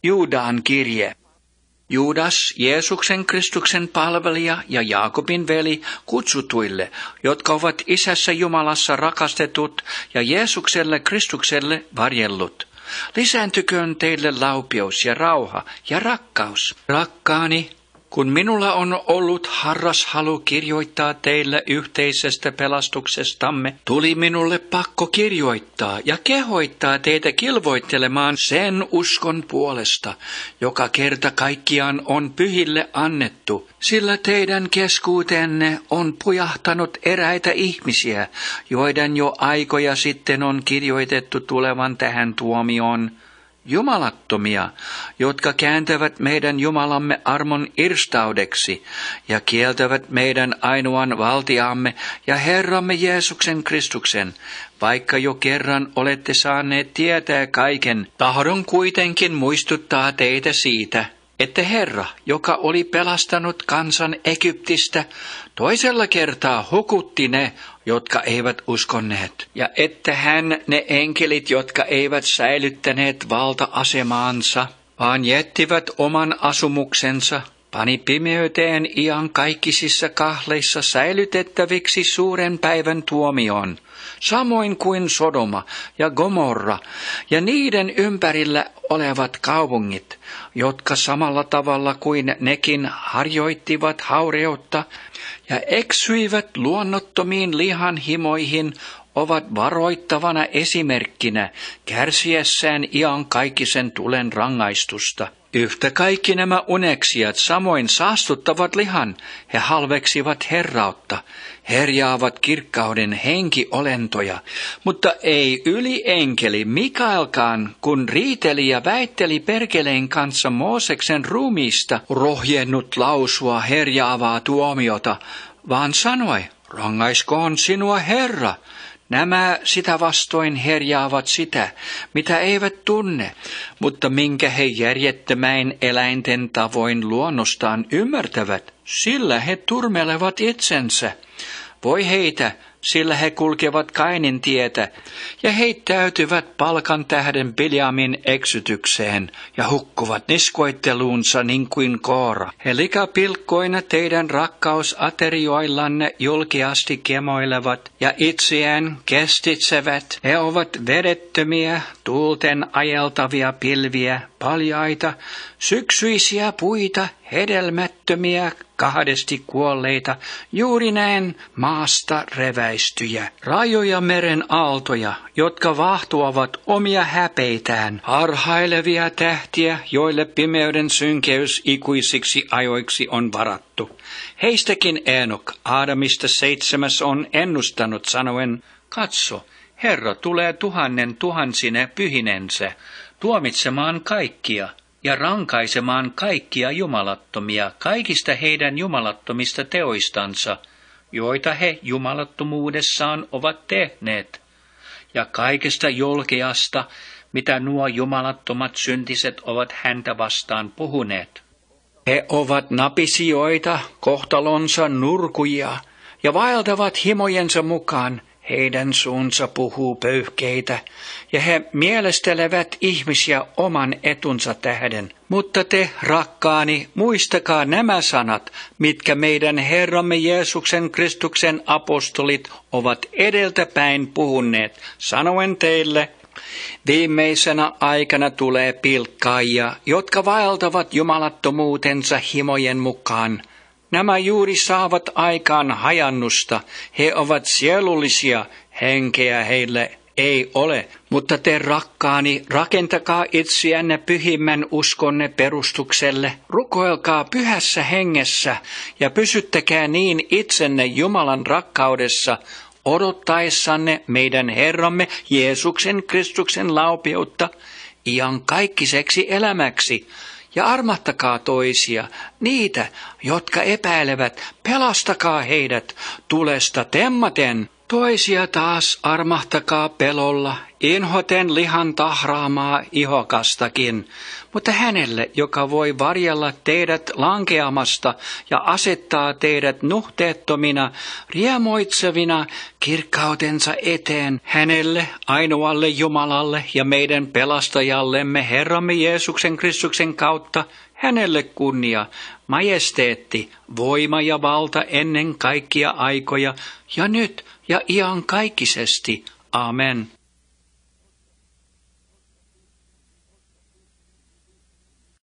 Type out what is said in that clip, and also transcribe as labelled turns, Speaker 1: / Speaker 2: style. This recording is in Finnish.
Speaker 1: Juudaan kirje. Juudas, Jeesuksen Kristuksen palvelija ja Jaakobin veli kutsutuille, jotka ovat Isässä Jumalassa rakastetut ja Jeesukselle Kristukselle varjellut. Lisääntyköön teille laupeus ja rauha ja rakkaus. Rakkaani, kun minulla on ollut harras halu kirjoittaa teille yhteisestä pelastuksestamme, tuli minulle pakko kirjoittaa ja kehoittaa teitä kilvoittelemaan sen uskon puolesta, joka kerta kaikkiaan on pyhille annettu, sillä teidän keskuuteenne on pujahtanut eräitä ihmisiä, joiden jo aikoja sitten on kirjoitettu tulevan tähän tuomioon. Jumalattomia, jotka kääntävät meidän Jumalamme armon irstaudeksi ja kieltävät meidän ainoan valtiamme ja Herramme Jeesuksen Kristuksen, vaikka jo kerran olette saaneet tietää kaiken. Tahdon kuitenkin muistuttaa teitä siitä, että Herra, joka oli pelastanut kansan Egyptistä, toisella kertaa hukutti ne, jotka eivät uskonneet, ja että hän ne enkelit, jotka eivät säilyttäneet valta-asemaansa, vaan jättivät oman asumuksensa, pani pimeyteen iankaikkisissa kahleissa säilytettäviksi suuren päivän tuomioon, samoin kuin Sodoma ja Gomorra ja niiden ympärillä olevat kaupungit, jotka samalla tavalla kuin nekin harjoittivat haureutta ja eksyivät luonnottomiin lihanhimoihin, ovat varoittavana esimerkkinä kärsiessään iankaikkisen tulen rangaistusta. Yhtä kaikki nämä uneksijat samoin saastuttavat lihan, he halveksivat herrautta, herjaavat kirkkauden henkiolentoja, mutta ei ylienkeli Mikaelkaan, kun riiteli ja väitteli perkeleen kanssa Mooseksen ruumiista, rohjennut lausua herjaavaa tuomiota, vaan sanoi, rangaiskoon sinua Herra. Nämä sitä vastoin herjaavat sitä, mitä eivät tunne, mutta minkä he järjettömäin eläinten tavoin luonnostaan ymmärtävät, sillä he turmelevat itsensä. Voi heitä, sillä he kulkevat Kainin tietä, ja heittäytyvät palkan tähden Biljamin eksytykseen, ja hukkuvat niskoitteluunsa niin kuin Koora. He likapilkkoina teidän rakkausaterioillanne julkeasti kemoilevat, ja itseään kestitsevät. He ovat vedettömiä, tuulten ajeltavia pilviä, paljaita, syksyisiä puita, hedelmättömiä, kahdesti kuolleita, juuri näin maasta reväistyjä, rajoja meren aaltoja, jotka vahtuavat omia häpeitään, harhailevia tähtiä, joille pimeyden synkeys ikuisiksi ajoiksi on varattu. Heistäkin Eenok, Aadamista 7, on ennustanut sanoen, katso, Herra tulee tuhansine pyhinensä, tuomitsemaan kaikkia ja rankaisemaan kaikkia jumalattomia kaikista heidän jumalattomista teoistansa, joita he jumalattomuudessaan ovat tehneet, ja kaikesta julkeasta, mitä nuo jumalattomat syntiset ovat häntä vastaan puhuneet. He ovat napisioita, kohtalonsa nurkuja, ja vaeltavat himojensa mukaan. Heidän suunsa puhuu pöyhkeitä, ja he mielestelevät ihmisiä oman etunsa tähden. Mutta te, rakkaani, muistakaa nämä sanat, mitkä meidän Herramme Jeesuksen Kristuksen apostolit ovat edeltäpäin puhuneet, sanoen teille, viimeisenä aikana tulee pilkkaajia, jotka vaeltavat jumalattomuutensa himojen mukaan. Nämä juuri saavat aikaan hajannusta, he ovat sielullisia, henkeä heille ei ole. Mutta te, rakkaani, rakentakaa itseänne pyhimmän uskonne perustukselle, rukoilkaa pyhässä hengessä ja pysyttäkää niin itsenne Jumalan rakkaudessa, odottaessanne meidän Herramme Jeesuksen Kristuksen laupeutta iankaikiseksi elämäksi. Ja armahtakaa toisia, niitä, jotka epäilevät, pelastakaa heidät tulesta temmaten. Toisia taas armahtakaa pelolla inhoten lihan tahraamaa ihokastakin, mutta hänelle, joka voi varjella teidät lankeamasta ja asettaa teidät nuhteettomina, riemoitsevina kirkkautensa eteen, hänelle, ainoalle Jumalalle ja meidän pelastajallemme Herramme Jeesuksen Kristuksen kautta, hänelle kunnia, majesteetti, voima ja valta ennen kaikkia aikoja, ja nyt ja iankaikkisesti. Amen.